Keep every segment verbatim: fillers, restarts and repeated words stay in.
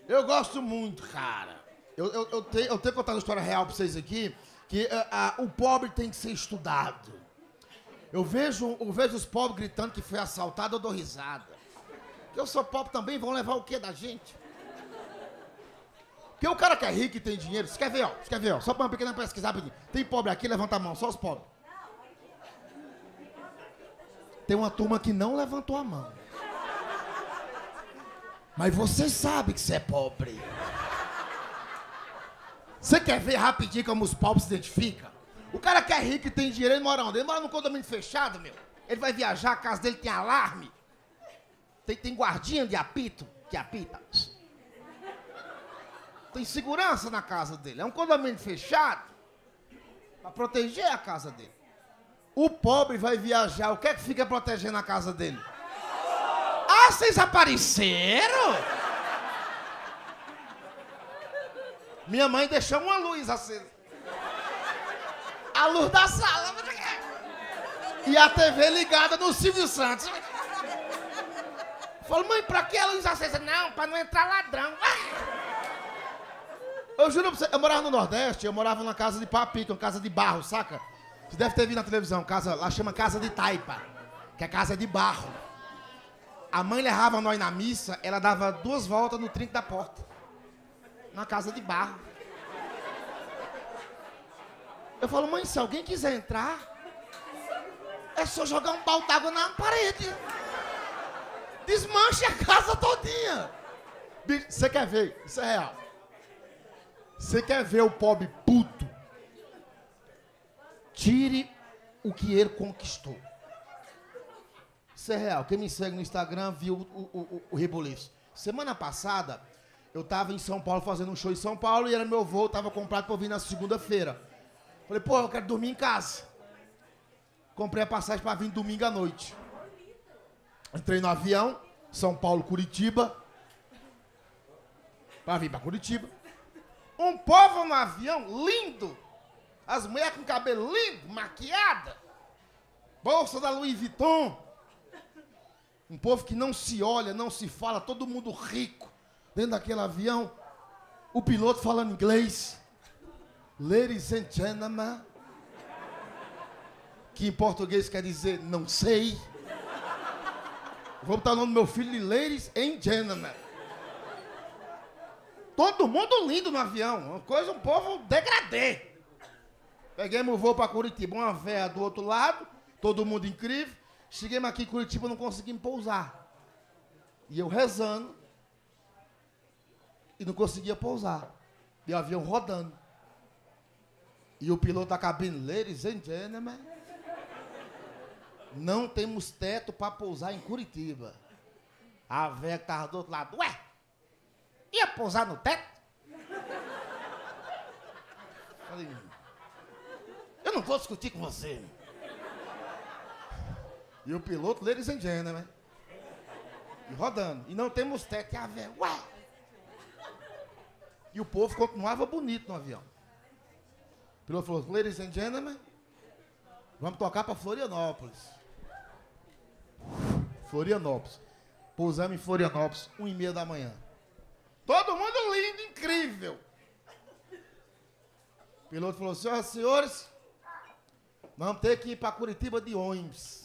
Eu gosto muito, cara. Eu, eu, eu, tenho, eu tenho que contar uma história real pra vocês aqui, que uh, uh, o pobre tem que ser estudado. Eu vejo, eu vejo os pobres gritando que foi assaltado, eu dou risada. Eu sou pobre também, vão levar o quê da gente? Porque o cara que é rico e tem dinheiro, você quer ver, ó, você quer ver, ó, só pra uma pequena pesquisar, tem pobre aqui, levanta a mão, só os pobres. Tem uma turma que não levantou a mão. Mas você sabe que você é pobre. Você quer ver rapidinho como os pobres se identificam? O cara que é rico e tem dinheiro, ele mora onde? Ele mora num condomínio fechado, meu. Ele vai viajar, a casa dele tem alarme. Tem, tem guardinha de apito, que apita. Tem segurança na casa dele. É um condomínio fechado para proteger a casa dele. O pobre vai viajar, o que é que fica protegendo a casa dele? Ah, vocês apareceram? Minha mãe deixou uma luz acesa. A luz da sala. E a T V ligada no Silvio Santos. Falei, mãe, pra que a luz acesa? Não, pra não entrar ladrão. Eu juro pra você, eu morava no Nordeste, eu morava numa casa de papica, uma casa de barro, saca? Você deve ter visto na televisão, casa, lá chama Casa de Taipa, que é casa de barro. A mãe levava nós na missa, ela dava duas voltas no trinco da porta. Na casa de barro. Eu falo, mãe, se alguém quiser entrar, é só jogar um balde d'água na parede. Desmanche a casa todinha. Você quer ver? Isso é real. Você quer ver o pobre puto? Tire o que ele conquistou. Isso é real. Quem me segue no Instagram viu o, o, o, o reboliço. Semana passada, eu tava em São Paulo fazendo um show em São Paulo e era meu voo, tava comprado pra eu vir na segunda-feira. Falei, pô, eu quero dormir em casa. Comprei a passagem pra vir domingo à noite. Entrei no avião, São Paulo, Curitiba. Pra vir pra Curitiba. Um povo no avião lindo. As mulheres com cabelo lindo, maquiada. Bolsa da Louis Vuitton. Um povo que não se olha, não se fala, todo mundo rico. Dentro daquele avião, o piloto falando inglês. Ladies and gentlemen. Que em português quer dizer não sei. Vou botar o nome do meu filho de Ladies and Gentlemen. Todo mundo lindo no avião. Uma coisa, um povo degradê. Peguemos o voo para Curitiba, uma véia do outro lado, todo mundo incrível. Cheguemos aqui em Curitiba, não conseguimos pousar. E eu rezando. E não conseguia pousar. E o avião rodando. E o piloto da cabine, ladies and gentlemen, não temos teto para pousar em Curitiba. A véia que estava do outro lado, ué, ia pousar no teto? Falei, eu não vou discutir com você. E o piloto, ladies and gentlemen, e rodando. E não temos teto. E a véia, ué. E o povo continuava bonito no avião. O piloto falou, ladies and gentlemen, vamos tocar para Florianópolis. Florianópolis. Pousamos em Florianópolis, uma e meia da manhã. Todo mundo lindo, incrível. O piloto falou, senhoras e senhores, vamos ter que ir para Curitiba de ônibus.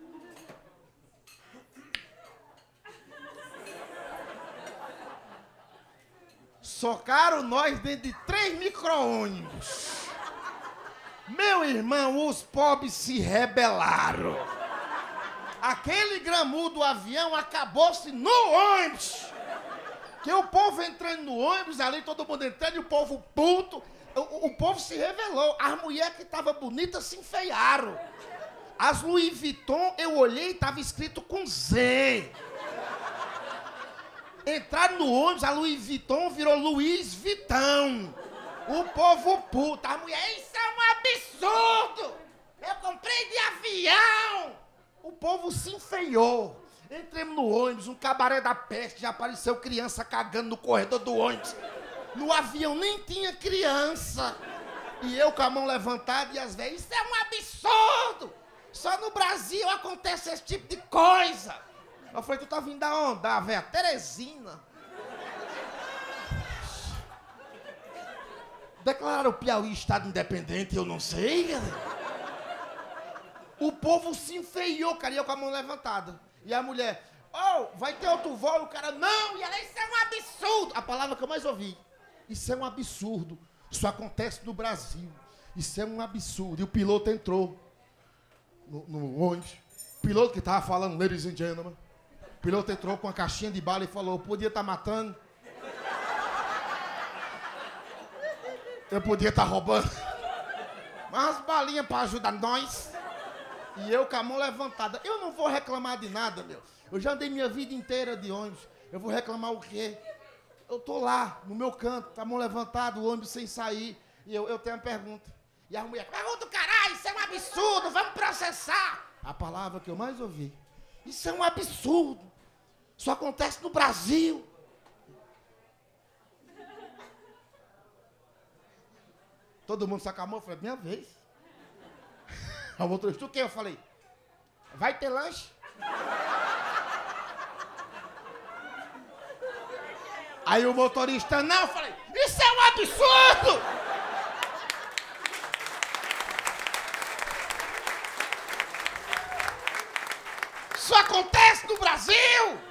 Socaram nós dentro de três micro-ônibus. Meu irmão, os pobres se rebelaram. Aquele gramudo do avião acabou-se no ônibus. Que o povo entrando no ônibus ali, todo mundo entrando, e o povo puto. O, o povo se revelou. As mulheres que estavam bonitas se enfeiaram. As Louis Vuitton, eu olhei e estava escrito com Z. Entraram no ônibus, a Louis Vuitton virou Luiz Vitão. O povo puto. A mulher, isso é um absurdo. Eu comprei de avião. O povo se enfeiou. Entramos no ônibus, um cabaré da peste, já apareceu criança cagando no corredor do ônibus. No avião nem tinha criança. E eu com a mão levantada e as velhas, isso é um absurdo. Só no Brasil acontece esse tipo de coisa. Eu falei, tu tá vindo da onde? Da véia Teresina. Declararam o Piauí Estado Independente, eu não sei. O povo se enfeiou, cara, e eu com a mão levantada. E a mulher, oh, vai ter outro voo, e o cara, não, e ela, isso é um absurdo. A palavra que eu mais ouvi, isso é um absurdo. Isso acontece no Brasil. Isso é um absurdo. E o piloto entrou no, no ônibus. O piloto que estava falando, ladies and gentlemen. O piloto entrou com uma caixinha de bala e falou, podia estar matando. Eu podia estar roubando. Mas as balinhas para ajudar nós. E eu com a mão levantada. Eu não vou reclamar de nada, meu. Eu já andei minha vida inteira de ônibus. Eu vou reclamar o quê? Eu tô lá, no meu canto, com a mão levantada, o ônibus sem sair. E eu, eu tenho uma pergunta. E a mulher, pergunta, caralho, isso é um absurdo, vamos processar. A palavra que eu mais ouvi. Isso é um absurdo. Isso acontece no Brasil. Todo mundo sacou a mão, eu falei, minha vez. O motorista, o quê? Eu falei, vai ter lanche? Aí o motorista, não, eu falei, isso é um absurdo! Isso acontece no Brasil!